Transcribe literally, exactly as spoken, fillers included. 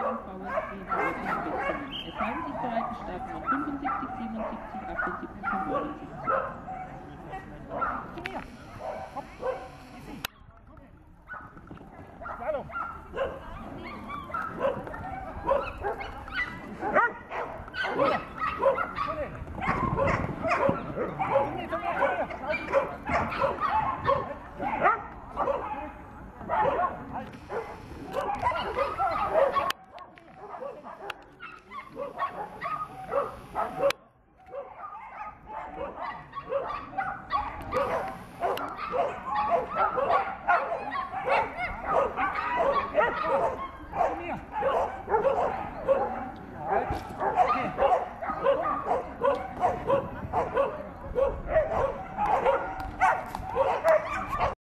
Vereinigung VfB Norden Wetzingen. Es haben sich bereits die Startnummer fünfundsiebzig, siebenundsiebzig, achtundsiebzig und neunundsiebzig